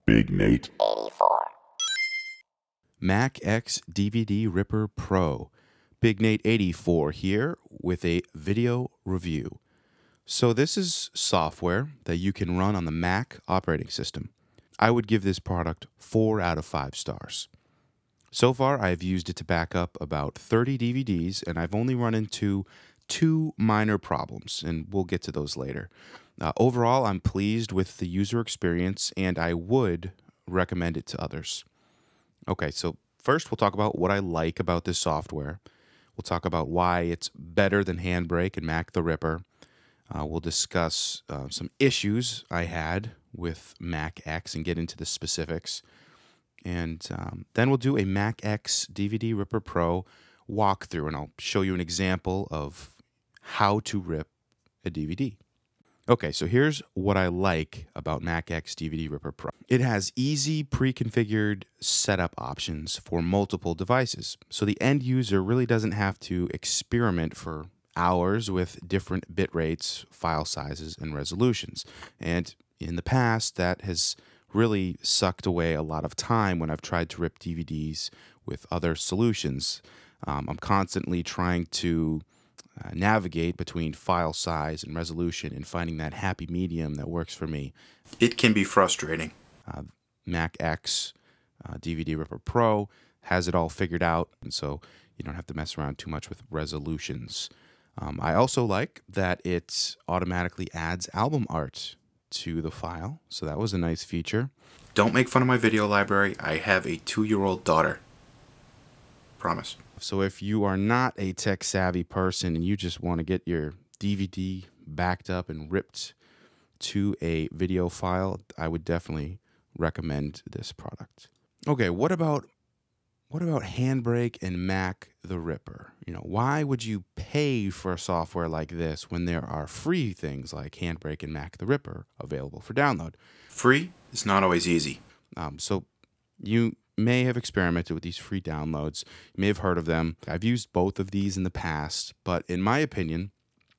Big Nate 84. MacX DVD Ripper Pro. Big Nate 84 here with a video review. So this is software that you can run on the Mac operating system. I would give this product 4 out of 5 stars. So far, I've used it to back up about 30 DVDs, and I've only run into 2 minor problems, and we'll get to those later. Overall, I'm pleased with the user experience, and I would recommend it to others. Okay, so first we'll talk about what I like about this software. We'll talk about why it's better than Handbrake and Mac the Ripper. We'll discuss some issues I had with MacX and get into the specifics. And then we'll do a MacX DVD Ripper Pro walkthrough, and I'll show you an example of how to rip a DVD. Okay, so here's what I like about MacX DVD Ripper Pro. It has easy pre-configured setup options for multiple devices, so the end user really doesn't have to experiment for hours with different bit rates, file sizes, and resolutions. And in the past, that has really sucked away a lot of time when I've tried to rip DVDs with other solutions. I'm constantly trying to navigate between file size and resolution and finding that happy medium that works for me. It can be frustrating. MacX DVD Ripper Pro has it all figured out, and so you don't have to mess around too much with resolutions. I also like that it automatically adds album art to the file, so that was a nice feature. Don't make fun of my video library. I have a 2-year-old daughter. Promise. So if you are not a tech-savvy person and you just want to get your DVD backed up and ripped to a video file, I would definitely recommend this product. Okay, what about Handbrake and Mac the Ripper? You know, why would you pay for a software like this when there are free things like Handbrake and Mac the Ripper available for download? Free is not always easy. So you may have experimented with these free downloads. You may have heard of them. I've used both of these in the past, but in my opinion,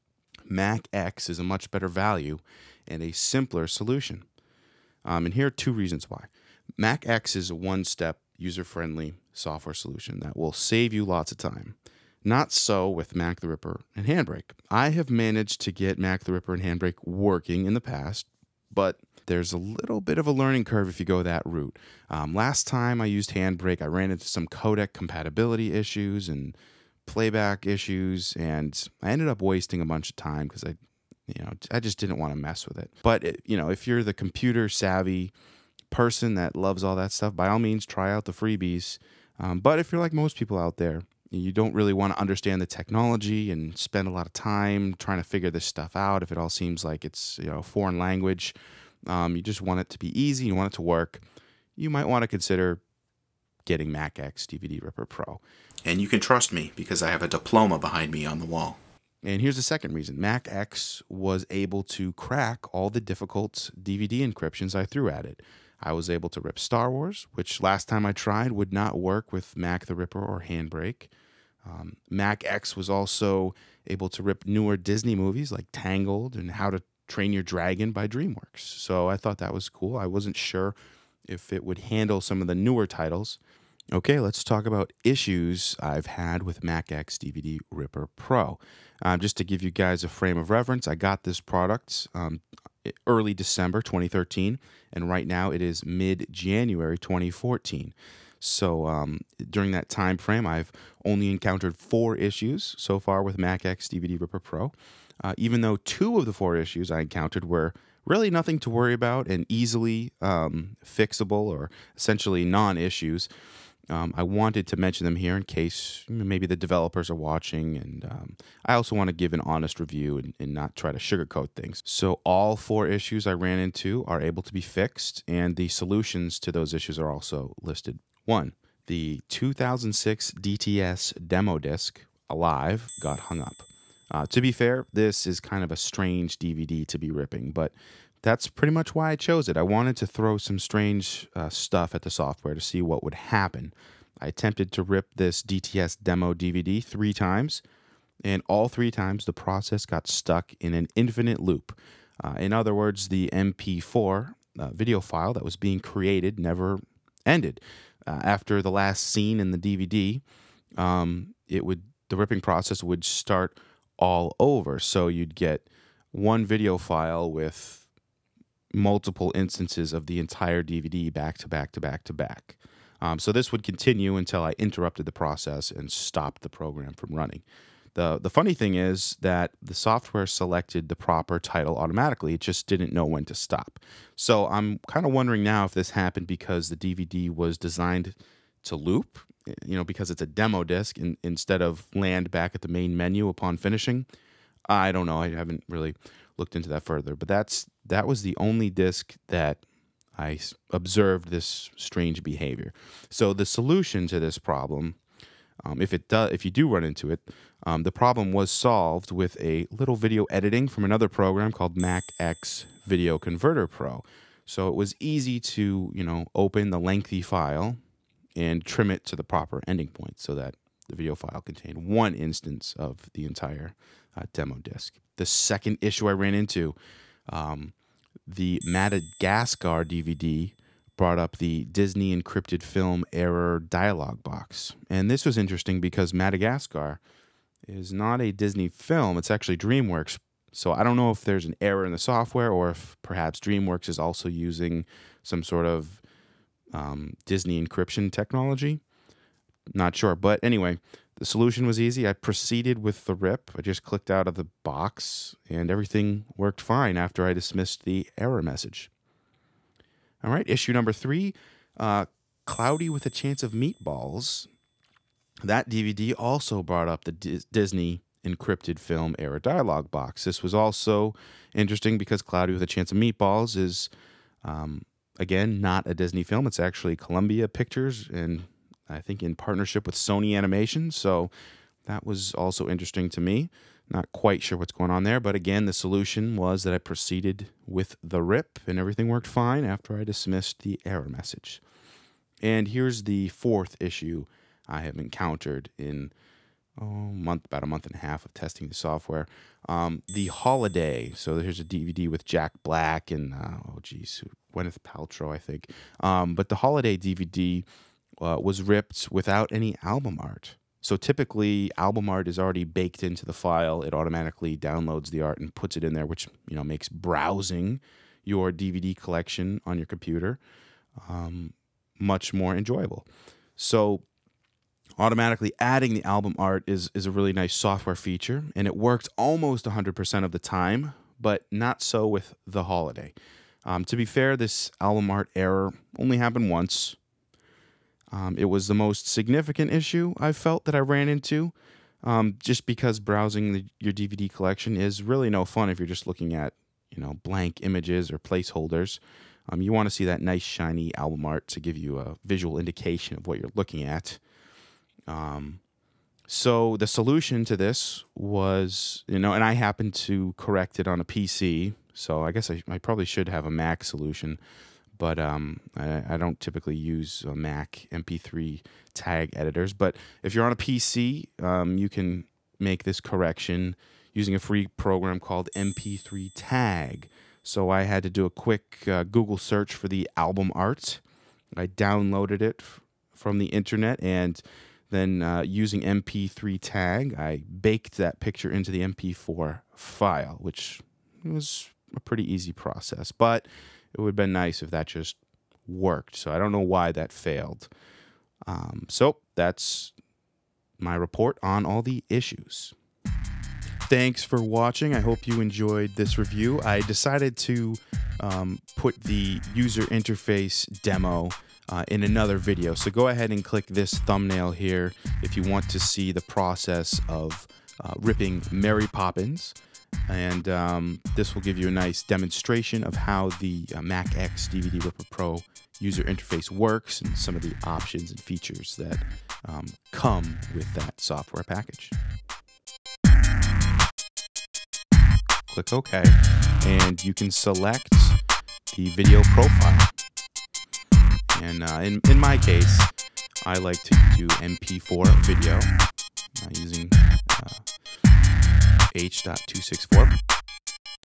MacX is a much better value and a simpler solution. And here are 2 reasons why. MacX is a one-step, user-friendly software solution that will save you lots of time. Not so with Mac the Ripper and Handbrake. I have managed to get Mac the Ripper and Handbrake working in the past, but there's a little bit of a learning curve if you go that route. Last time I used Handbrake, I ran into some codec compatibility issues and playback issues, and I ended up wasting a bunch of time because I just didn't want to mess with it. But if you're the computer savvy person that loves all that stuff, by all means try out the freebies. But if you're like most people out there, you don't really want to understand the technology and spend a lot of time trying to figure this stuff out. If it all seems like it's a foreign language, you just want it to be easy, you want it to work, you might want to consider getting MacX DVD Ripper Pro. And you can trust me because I have a diploma behind me on the wall. And here's the second reason. MacX was able to crack all the difficult DVD encryptions I threw at it. I was able to rip Star Wars, which last time I tried would not work with Mac the Ripper or Handbrake. MacX was also able to rip newer Disney movies like Tangled and How to Train Your Dragon by DreamWorks. So I thought that was cool. I wasn't sure if it would handle some of the newer titles. Okay, let's talk about issues I've had with MacX DVD Ripper Pro. Just to give you guys a frame of reference, I got this product early December 2013, and right now it is mid-January 2014. So during that time frame, I've only encountered 4 issues so far with MacX DVD Ripper Pro, even though 2 of the 4 issues I encountered were really nothing to worry about and easily fixable or essentially non-issues. I wanted to mention them here in case maybe the developers are watching, and I also want to give an honest review and not try to sugarcoat things. So all 4 issues I ran into are able to be fixed, and the solutions to those issues are also listed. 1. The 2006 DTS demo disc, Alive, got hung up. To be fair, this is kind of a strange DVD to be ripping, but that's pretty much why I chose it. I wanted to throw some strange stuff at the software to see what would happen. I attempted to rip this DTS demo DVD 3 times, and all 3 times the process got stuck in an infinite loop. In other words, the MP4 video file that was being created never ended. After the last scene in the DVD, the ripping process would start all over. So you'd get one video file with multiple instances of the entire DVD back to back to back to back. So this would continue until I interrupted the process and stopped the program from running. The funny thing is that the software selected the proper title automatically. It just didn't know when to stop. So I'm kind of wondering now if this happened because the DVD was designed to loop, because it's a demo disc instead of land back at the main menu upon finishing. I don't know. I haven't really looked into that further. But that was the only disc that I observed this strange behavior. So the solution to this problem, if you do run into it, the problem was solved with a little video editing from another program called MacX Video Converter Pro. So it was easy to, open the lengthy file and trim it to the proper ending point so that the video file contained one instance of the entire demo disc. The second issue I ran into, the Madagascar DVD brought up the Disney encrypted film error dialog box. And this was interesting because Madagascar is not a Disney film. It's actually DreamWorks. So I don't know if there's an error in the software or if perhaps DreamWorks is also using some sort of Disney encryption technology. Not sure. But anyway, the solution was easy. I proceeded with the rip. I just clicked out of the box and everything worked fine after I dismissed the error message. All right, issue number 3, Cloudy with a Chance of Meatballs. That DVD also brought up the Disney encrypted film error dialog box. This was also interesting because Cloudy with a Chance of Meatballs is, again, not a Disney film. It's actually Columbia Pictures, and I think in partnership with Sony Animation. So that was also interesting to me. Not quite sure what's going on there, but again, the solution was that I proceeded with the rip and everything worked fine after I dismissed the error message. And here's the 4th issue I have encountered in about a month and a half of testing the software. The Holiday. So here's a DVD with Jack Black and, Gwyneth Paltrow, I think. But the Holiday DVD was ripped without any album art. So typically, album art is already baked into the file. It automatically downloads the art and puts it in there, which makes browsing your DVD collection on your computer much more enjoyable. So automatically adding the album art is a really nice software feature, and it worked almost 100% of the time, but not so with The Holiday. To be fair, this album art error only happened once. It was the most significant issue I felt that I ran into, just because browsing your DVD collection is really no fun if you're just looking at, blank images or placeholders. You want to see that nice shiny album art to give you a visual indication of what you're looking at. So the solution to this was, and I happened to correct it on a PC, so I guess I probably should have a Mac solution. But I don't typically use Mac MP3 tag editors. But if you're on a PC, you can make this correction using a free program called MP3 Tag. So I had to do a quick Google search for the album art. I downloaded it from the internet, and then using MP3 Tag, I baked that picture into the MP4 file, which was a pretty easy process. But it would have been nice if that just worked. So I don't know why that failed. So that's my report on all the issues. Thanks for watching. I hope you enjoyed this review. I decided to put the user interface demo in another video. So go ahead and click this thumbnail here if you want to see the process of ripping Mary Poppins. And this will give you a nice demonstration of how the MacX DVD Ripper Pro user interface works and some of the options and features that come with that software package. Click OK, and you can select the video profile. And in my case, I like to do MP4 video using H.264.